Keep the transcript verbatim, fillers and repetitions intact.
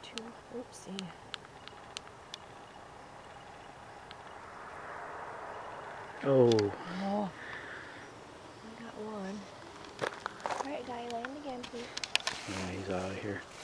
two. Oopsie. Oh. Oh. I got one. Alright, Daddy, land again, please. Yeah, he's out of here.